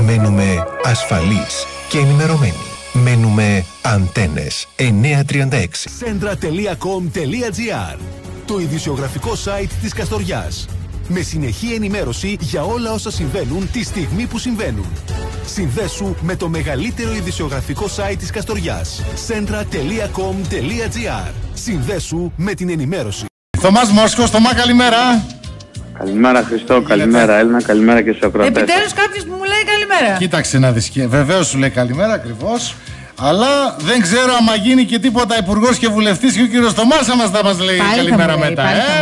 μένουμε ασφαλείς και ενημερωμένοι. Μένουμε Αντένες 936. Centra.com.gr, το ειδησιογραφικό site της Καστοριάς. Με συνεχή ενημέρωση για όλα όσα συμβαίνουν τη στιγμή που συμβαίνουν. Συνδέσου με το μεγαλύτερο ειδησιογραφικό site της Καστοριάς. Centra.com.gr. Συνδέσου με την ενημέρωση. Θωμάς Μόσχος, Θωμά, καλημέρα. Καλημέρα Χριστό, καλημέρα Έλληνα, καλημέρα και στους ακροατές. Επιτέλους κάποιος που μου λέει καλημέρα. Κοίταξε να δεις, βεβαίως σου λέει καλημέρα ακριβώς. Αλλά δεν ξέρω άμα γίνει και τίποτα υπουργός και βουλευτής και ο κύριος Θωμάς θα μας λέει πάλι καλημέρα μετά.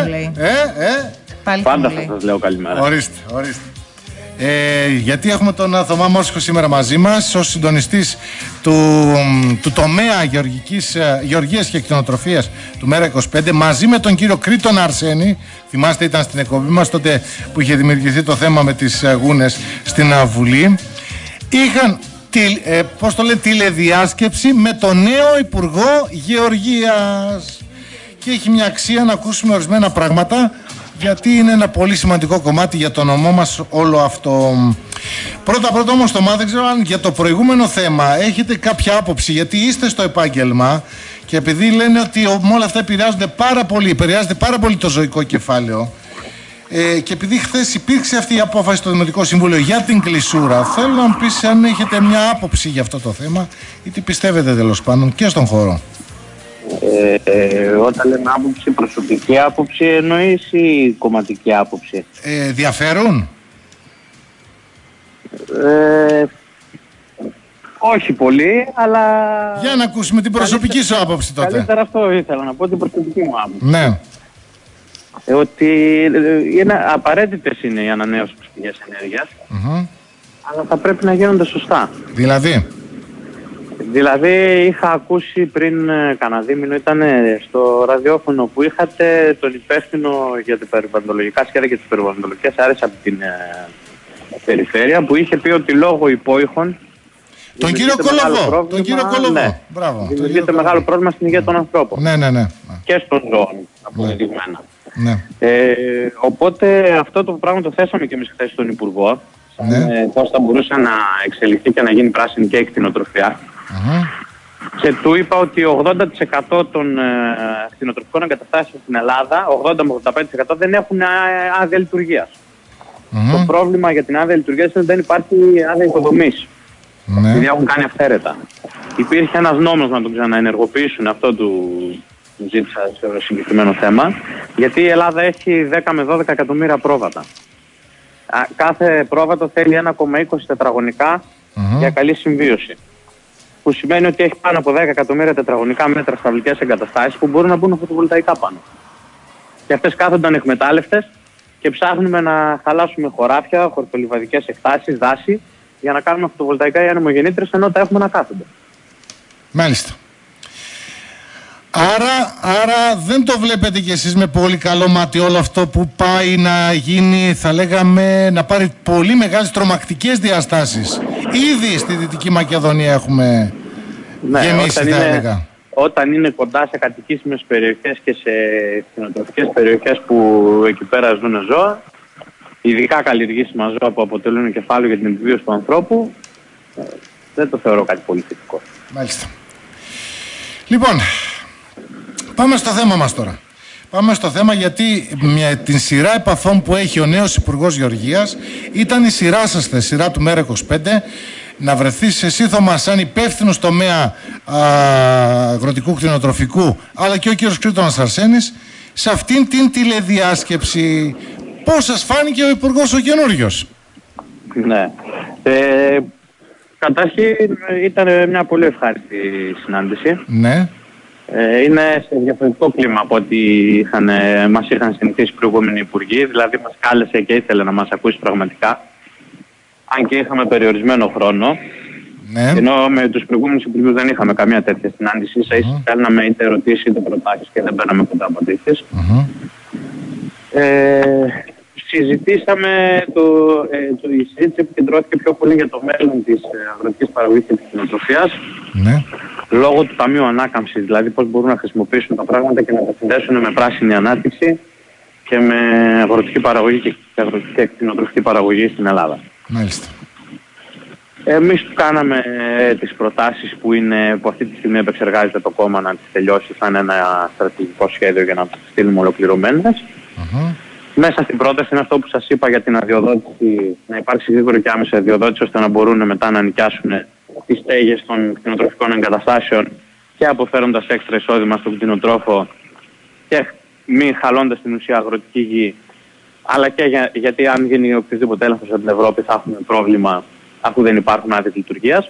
Πάντα θα σας λέω καλημέρα. Ορίστε. Γιατί έχουμε τον Θωμά Μόσχο σήμερα μαζί μας ως συντονιστής του τομέα γεωργίας και κτηνοτροφίας του Μέρα25, μαζί με τον κύριο Κρήτον Αρσένη. Θυμάστε, ήταν στην εκπομπή μας τότε που είχε δημιουργηθεί το θέμα με τις γούνες στην Βουλή. Είχαν τηλεδιάσκεψη με τον νέο Υπουργό Γεωργίας και έχει μια αξία να ακούσουμε ορισμένα πράγματα, γιατί είναι ένα πολύ σημαντικό κομμάτι για το νομό μας όλο αυτό. Πρώτα όμως, Θωμά, δεν ξέρω αν για το προηγούμενο θέμα έχετε κάποια άποψη, γιατί είστε στο επάγγελμα και επειδή λένε ότι με όλα αυτά επηρεάζεται πάρα πολύ το ζωικό κεφάλαιο, και επειδή χθες υπήρξε αυτή η απόφαση στο Δημοτικό Συμβούλιο για την κλεισούρα, θέλω να μου πεις αν έχετε μια άποψη για αυτό το θέμα ή τι πιστεύετε τέλος πάντων και στον χώρο. Όταν λέμε άποψη, προσωπική άποψη εννοείς ή κομματική άποψη? Διαφέρουν? Όχι πολύ, αλλά... Για να ακούσουμε την προσωπική σου άποψη τότε. Καλύτερα αυτό ήθελα να πω, την προσωπική μου άποψη. Ναι. Ότι απαραίτητες είναι οι ανανεώσιμες πηγές ενέργειας, αλλά θα πρέπει να γίνονται σωστά. Δηλαδή είχα ακούσει πριν κανένα δίμηνο, ήταν στο ραδιόφωνο που είχατε τον υπεύθυνο για τα περιβαλλοντολογικά σχέδια και τις περιβαλλοντολογικές άρες από την περιφέρεια, που είχε πει ότι λόγω υπόϊχων τον κύριο Κολοβό. Ναι, δημιουργείται μεγάλο πρόβλημα στην υγεία των ανθρώπων. Ναι. Και των ζώων, αποδεδειγμένα. Ναι. Οπότε αυτό το πράγμα το θέσαμε και εμείς χθες στον Υπουργό. Πώς θα μπορούσε να εξελιχθεί και να γίνει πράσινη και η κτηνοτροφία. Και του είπα ότι 80% των κτηνοτροφικών εγκαταστάσεων στην Ελλάδα, 80 με 85% δεν έχουν άδεια λειτουργίας. Το πρόβλημα για την άδεια λειτουργίας είναι ότι δεν υπάρχει άδεια υποδομής. Δηλαδή έχουν κάνει αυθαίρετα. Υπήρχε ένας νόμος να τον ξαναενεργοποιήσουν, αυτό του ζήτησα σε συγκεκριμένο θέμα, γιατί η Ελλάδα έχει 10 με 12 εκατομμύρια πρόβατα. Κάθε πρόβατο θέλει 1,20 τετραγωνικά για καλή συμβίωση. Που σημαίνει ότι έχει πάνω από 10 εκατομμύρια τετραγωνικά μέτρα σταυλικές εγκαταστάσεις που μπορούν να μπουν φωτοβολταϊκά πάνω. Και αυτές κάθονται ανεκμετάλλευτες και ψάχνουμε να χαλάσουμε χωράφια, χορτολιβαδικές εκτάσεις, δάση, για να κάνουμε φωτοβολταϊκά ή ανεμογεννήτρες, ενώ τα έχουμε να κάθονται. Μάλιστα. Άρα δεν το βλέπετε κι εσείς με πολύ καλό μάτι όλο αυτό που πάει να γίνει, θα λέγαμε, να πάρει πολύ μεγάλες τρομακτικές διαστάσεις. Ήδη στη Δυτική Μακεδονία έχουμε γεμίσει, θα έλεγα. Όταν είναι κοντά σε κατοικήσιμες περιοχές και σε κτηνοτροφικές περιοχές που εκεί πέρα ζουν ζώα, ειδικά καλλιεργήσιμα ζώα που αποτελούν κεφάλαιο για την επιβίωση του ανθρώπου, δεν το θεωρώ κάτι πολύ θετικό. Μάλιστα. Λοιπόν, πάμε στο θέμα μας τώρα. Πάμε στο θέμα, γιατί την σειρά επαφών που έχει ο νέος Υπουργός Γεωργίας ήταν η σειρά σας, η σειρά του Μέρα25, να βρεθείς εσύ, Θωμά, σαν υπεύθυνος τομέα αγροτικού κτηνοτροφικού, αλλά και ο κύριος Κρήτονας Αρσένης, σε αυτήν την τηλεδιάσκεψη. Πώς σας φάνηκε ο Υπουργός ο καινούριος? Ναι. Καταρχήν ήταν μια πολύ ευχάριστη συνάντηση. Ναι. Είναι σε διαφορετικό κλίμα από ό,τι μας είχαν συνηθίσει οι προηγούμενοι υπουργοί. Δηλαδή μας κάλεσε και ήθελε να μας ακούσει πραγματικά. Αν και είχαμε περιορισμένο χρόνο. Ναι. Ενώ με τους προηγούμενους υπουργούς δεν είχαμε καμία τέτοια συνάντηση. Ίσα-ίσα θέλαμε είτε ερωτήσεις είτε προτάσεις και δεν παίρναμε ποτέ απαντήσεις. Συζητήσαμε, η συζήτηση επικεντρώθηκε πιο πολύ για το μέλλον της αγροτικής παραγωγής και της κτηνοτροφίας. Ναι. Λόγω του Ταμείου Ανάκαμψης, δηλαδή πώς μπορούν να χρησιμοποιήσουν τα πράγματα και να τα συνδέσουν με πράσινη ανάπτυξη και με αγροτική παραγωγή και κτηνοτροφική παραγωγή στην Ελλάδα. Μάλιστα. Εμείς του κάναμε τις προτάσεις που αυτή τη στιγμή επεξεργάζεται το κόμμα να τις τελειώσει. Θα είναι ένα στρατηγικό σχέδιο για να τις στείλουμε ολοκληρωμένες. Μέσα στην πρόταση είναι αυτό που σας είπα για την αδειοδότηση, να υπάρξει γρήγορη και άμεση αδειοδότηση ώστε να μπορούν μετά να νοικιάσουν τις στέγες των κτηνοτροφικών εγκαταστάσεων και αποφέροντας έξτρα εισόδημα στον κτηνοτρόφο και μη χαλώντας την ουσία αγροτική γη. Αλλά και γιατί αν γίνει οποιοδήποτε έλεγχος από την Ευρώπη θα έχουμε πρόβλημα αφού δεν υπάρχουν άδειες λειτουργίας.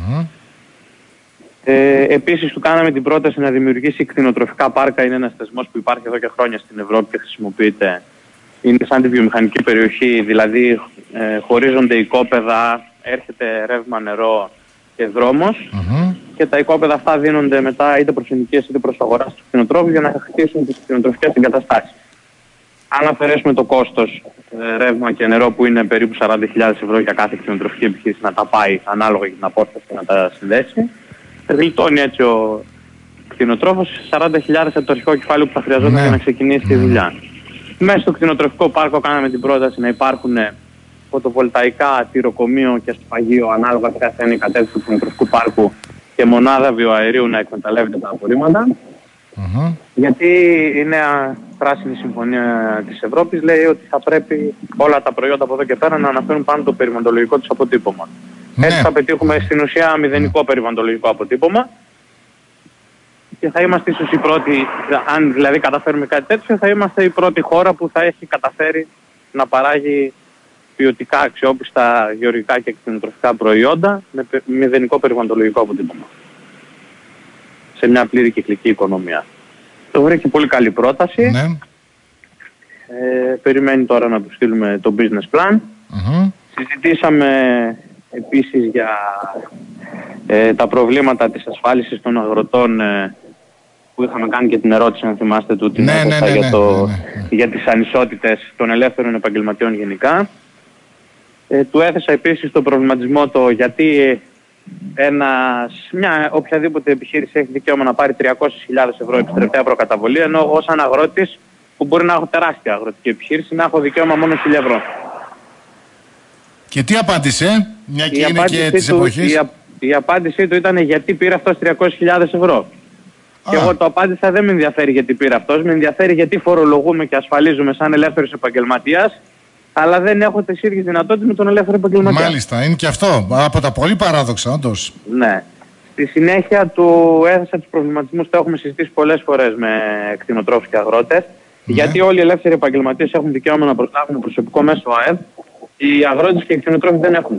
Επίσης του κάναμε την πρόταση να δημιουργήσει κτηνοτροφικά πάρκα. Είναι ένας θεσμός που υπάρχει εδώ και χρόνια στην Ευρώπη και χρησιμοποιείται. Είναι σαν τη βιομηχανική περιοχή, δηλαδή χωρίζονται οικόπεδα, έρχεται ρεύμα, νερό και δρόμος και τα οικόπεδα αυτά δίνονται μετά είτε προς ενοικίες είτε προς αγορά στους κτηνοτρόφους για να χτίσουν τις κτηνοτροφικές εγκαταστάσεις. Αν αφαιρέσουμε το κόστος ρεύμα και νερό που είναι περίπου 40.000 ευρώ για κάθε κτηνοτροφική επιχείρηση να τα πάει ανάλογα για την απόσταση και να τα συνδέσει, γλιτώνει έτσι ο κτηνοτρόφος 40.000 από το αρχικό κεφάλαιο που θα χρειαζόταν για να ξεκινήσει τη δουλειά. Μέσα στο κτηνοτροφικό πάρκο κάναμε την πρόταση να υπάρχουν φωτοβολταϊκά, τυροκομείο και σφαγείο ανάλογα ποια θα είναι η κατεύθυνση του κτηνοτροφικού πάρκου και μονάδα βιοαερίου να εκμεταλλεύεται τα απορρίμματα. Γιατί η νέα πράσινη συμφωνία της Ευρώπης λέει ότι θα πρέπει όλα τα προϊόντα από εδώ και πέρα να αναφέρουν πάνω το περιβαλλοντολογικό τους αποτύπωμα. Έτσι θα πετύχουμε στην ουσία μηδενικό περιβαλλοντολογικό αποτύπωμα και θα είμαστε ίσως οι πρώτοι, αν δηλαδή καταφέρουμε κάτι τέτοιο, θα είμαστε η πρώτη χώρα που θα έχει καταφέρει να παράγει ποιοτικά αξιόπιστα γεωργικά και κτηνοτροφικά προϊόντα με μηδενικό περιβαλλοντολογικό αποτύπωμα σε μια πλήρη κυκλική οικονομία. Το βρήκε πολύ καλή πρόταση. Περιμένει τώρα να του στείλουμε το business plan. Συζητήσαμε επίσης για τα προβλήματα της ασφάλισης των αγροτών που είχαμε κάνει και την ερώτηση, αν θυμάστε, του την για τις ανισότητες των ελεύθερων επαγγελματιών γενικά. Του έθεσα επίσης το προβληματισμό το γιατί μια οποιαδήποτε επιχείρηση έχει δικαίωμα να πάρει 300.000 ευρώ επιστρεπτέα προκαταβολή, ενώ εγώ σαν αγρότης που μπορεί να έχω τεράστια αγροτική επιχείρηση να έχω δικαίωμα μόνο 1.000 ευρώ. Και τι απάντησε, μια και είναι και της εποχής? Η απάντησή του ήταν γιατί πήρε αυτός 300.000 ευρώ. Και εγώ το απάντησα, δεν με ενδιαφέρει γιατί πήρε αυτός, με ενδιαφέρει γιατί φορολογούμε και ασφαλίζουμε σαν ελεύθερος επαγγελματίας, αλλά δεν έχω τις ίδιες δυνατότητες με τον ελεύθερο επαγγελματία. Μάλιστα, είναι και αυτό από τα πολύ παράδοξα, όντως. Ναι. Στη συνέχεια του έθεσα τους προβληματισμούς που έχουμε συζητήσει πολλές φορές με κτηνοτρόφους και αγρότες, γιατί όλοι οι ελεύθεροι επαγγελματίες έχουν δικαίωμα να προσλάβουν προσωπικό μέσω ΑΕΔ, οι αγρότες και οι κτηνοτρόφοι δεν έχουν.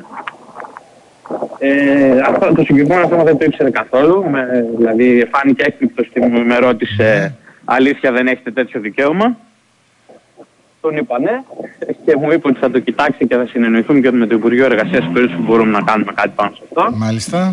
Αυτό το συγκεκριμένο θέμα δεν το ήξερε καθόλου, δηλαδή φάνηκε έκπληκτος και με ρώτησε αλήθεια δεν έχετε τέτοιο δικαίωμα. Τον είπα ναι και μου είπε ότι θα το κοιτάξει και θα συνεννοηθούμε και με το Υπουργείο Εργασίας στην περίπτωση που μπορούμε να κάνουμε κάτι πάνω σε αυτό. Μάλιστα.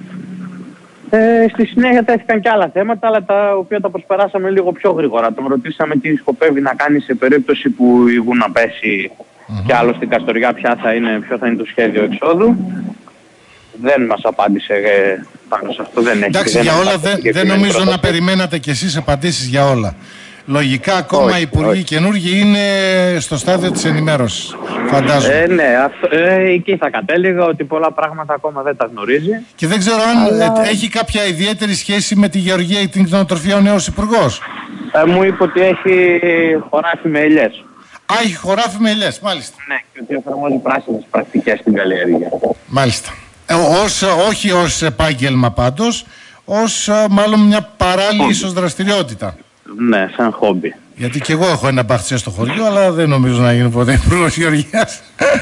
Στη συνέχεια τέθηκαν και άλλα θέματα, αλλά τα οποία τα προσπεράσαμε λίγο πιο γρήγορα. Τον ρωτήσαμε τι σκοπεύει να κάνει σε περίπτωση που η γούνα πέσει και άλλο στην Καστοριά ποιο θα είναι το σχέδιο εξόδου. Δεν μας απάντησε πάνω σε αυτό. Εντάξει, για όλα δεν νομίζω να περιμένατε κι εσείς απαντήσεις για όλα. Λογικά ακόμα οι υπουργοί καινούργοι είναι στο στάδιο της ενημέρωσης, φαντάζομαι. Ναι, εκεί θα κατέληγα ότι πολλά πράγματα ακόμα δεν τα γνωρίζει. Και δεν ξέρω αν έχει κάποια ιδιαίτερη σχέση με τη γεωργία ή την κτηνοτροφία ο νέος υπουργός. Μου είπε ότι έχει χωράφι με ελιές. Έχει χωράφι με ελιές, μάλιστα. Ναι, και ότι εφαρμόζει πράσινες πρακτικές στην καλλιέργεια. Μάλιστα. Όχι ως επάγγελμα πάντως, ως μάλλον μια παράλληλη ίσως δραστηριότητα. Ναι, σαν χόμπι. Γιατί και εγώ έχω ένα μπαχτσέ στο χωριό, αλλά δεν νομίζω να γίνω ποτέ υπουργός γεωργίας.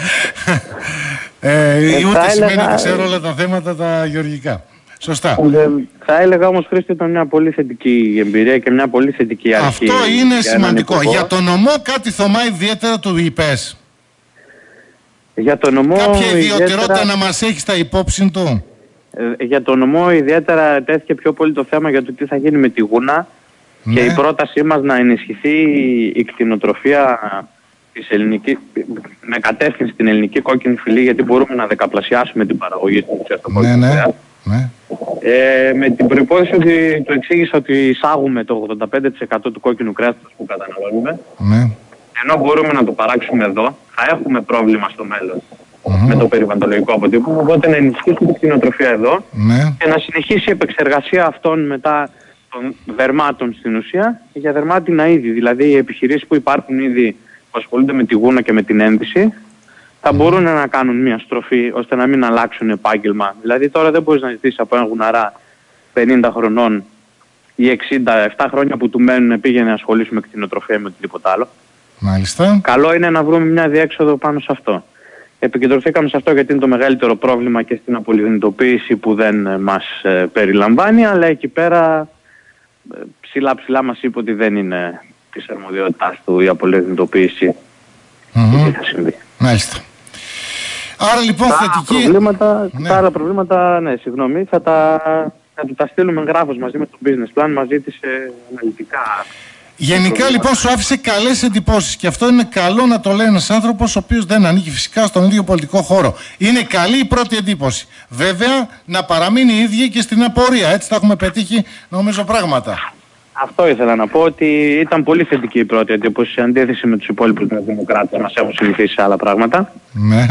Ούτε σημαίνει ότι ξέρω όλα τα θέματα τα γεωργικά. Σωστά. Θα έλεγα όμως, Χρήστο, ήταν μια πολύ θετική εμπειρία και μια πολύ θετική αρχή. Αυτό είναι σημαντικό. Για τον νομό κάτι Θωμά ιδιαίτερα του είπες? Για τον νομό κάποια ιδιαιτερότητα να μας έχει στα υπόψη του? Για τον νομό ιδιαίτερα τέθηκε πιο πολύ το θέμα για το τι θα γίνει με τη γούνα. Και η πρότασή μας να ενισχυθεί η κτηνοτροφία της ελληνικής, με κατεύθυνση στην ελληνική κόκκινη φυλή, γιατί μπορούμε να δεκαπλασιάσουμε την παραγωγή του στο κόκκινο κρέας. Με την προϋπόθεση ότι το εξήγησα ότι εισάγουμε το 85% του κόκκινου κρέατος που καταναλώνουμε. Ενώ μπορούμε να το παράξουμε εδώ, θα έχουμε πρόβλημα στο μέλλον με το περιβαλλοντολογικό αποτύπωμα. Οπότε να ενισχύσει την κτηνοτροφία εδώ και να συνεχίσει η επεξεργασία αυτών μετά των δερμάτων στην ουσία για δερμάτινα είδη. Δηλαδή οι επιχειρήσεις που υπάρχουν ήδη που ασχολούνται με τη γούνα και με την ένδυση θα μπορούν να κάνουν μια στροφή ώστε να μην αλλάξουν επάγγελμα. Δηλαδή τώρα δεν μπορείς να ζητήσεις από ένα γουναρά 50 χρονών ή 67 χρόνια που του μένουν πήγαινε να ασχολήσουμε με κτηνοτροφία με οτιδήποτε άλλο. Μάλιστα. Καλό είναι να βρούμε μια διέξοδο πάνω σε αυτό. Επικεντρωθήκαμε σε αυτό γιατί είναι το μεγαλύτερο πρόβλημα και στην απολιγνητοποίηση που δεν μας περιλαμβάνει, αλλά εκεί πέρα ψηλά μας είπε ότι δεν είναι της αρμοδιότητάς του η απολιγνητοποίηση. Τι θα συμβεί. Μάλιστα. Άρα λοιπόν θετική... Τα άλλα προβλήματα, θα του τα στείλουμε γράφος μαζί με το business plan, μας ζήτησε αναλυτικά. Γενικά λοιπόν σου άφησε καλές εντυπώσεις και αυτό είναι καλό να το λέει ένας άνθρωπος ο οποίος δεν ανήκει φυσικά στον ίδιο πολιτικό χώρο. Είναι καλή η πρώτη εντύπωση. Βέβαια να παραμείνει η ίδια και στην απορία. Έτσι θα έχουμε πετύχει νομίζω πράγματα. Αυτό ήθελα να πω, ότι ήταν πολύ θετική η πρώτη εντύπωση σε αντίθεση με τους υπόλοιπους δημοκράτες μας έχουν συνηθίσει σε άλλα πράγματα. Ναι.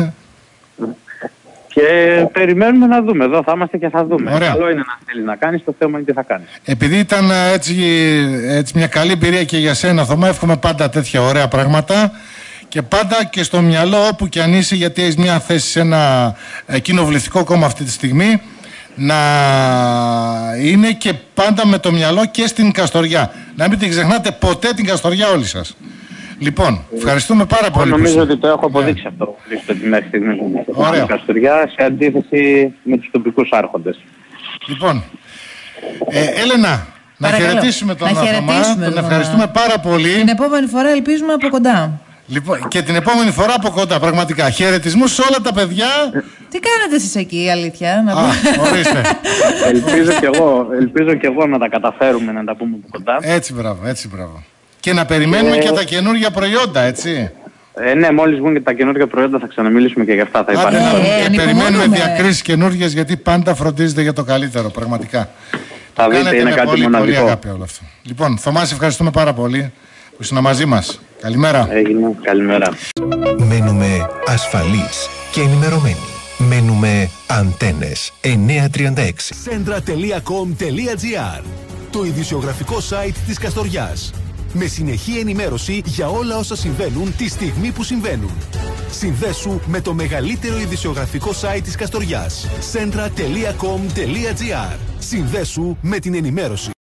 Και περιμένουμε να δούμε. Εδώ θα είμαστε και θα δούμε. Ωραία. Καλό είναι να θέλει να κάνεις, το θέμα είναι τι θα κάνεις. Επειδή ήταν έτσι μια καλή εμπειρία και για σένα, Θωμά, εύχομαι πάντα τέτοια ωραία πράγματα και πάντα και στο μυαλό όπου και αν είσαι, γιατί έχεις μια θέση σε ένα κοινοβουλευτικό κόμμα αυτή τη στιγμή, να είναι και πάντα με το μυαλό και στην Καστοριά. Να μην την ξεχνάτε ποτέ την Καστοριά όλοι σας. Λοιπόν, ευχαριστούμε πάρα πολύ. Νομίζω ότι το έχω αποδείξει αυτό μέχρι στιγμής στην Καστοριά σε αντίθεση με τους τοπικούς άρχοντες. Λοιπόν, Έλενα, να χαιρετήσουμε τον Θωμά. Τον ευχαριστούμε πάρα πολύ. Την επόμενη φορά ελπίζουμε από κοντά. Λοιπόν, και την επόμενη φορά από κοντά, πραγματικά. Χαιρετισμούς σε όλα τα παιδιά. Τι κάνετε εσείς εκεί, η αλήθεια, να πούμε. Ορίστε. Ελπίζω και εγώ να τα καταφέρουμε να τα πούμε από κοντά. Έτσι, μπράβο. Και να περιμένουμε και τα καινούργια προϊόντα, έτσι. Ναι, μόλις βγουν και τα καινούργια προϊόντα θα ξαναμιλήσουμε και για αυτά. Θα υπάρχει. Και περιμένουμε διακρίσεις καινούργιες, γιατί πάντα φροντίζετε για το καλύτερο, πραγματικά. Θα δείτε, είναι κάτι μοναδικό. Πολύ αγάπη όλο αυτό. Λοιπόν, Θωμά, ευχαριστούμε πάρα πολύ που ήσουν μαζί μας. Καλημέρα. Έγινε, καλημέρα. Μένουμε ασφαλείς και ενημερωμένοι. Μένουμε Αντένες 936. Centra.com.gr, το ειδησιογραφικό site της Καστοριάς. Με συνεχή ενημέρωση για όλα όσα συμβαίνουν τη στιγμή που συμβαίνουν. Συνδέσου με το μεγαλύτερο ειδησιογραφικό site της Καστοριάς. Centra.com.gr. Συνδέσου με την ενημέρωση.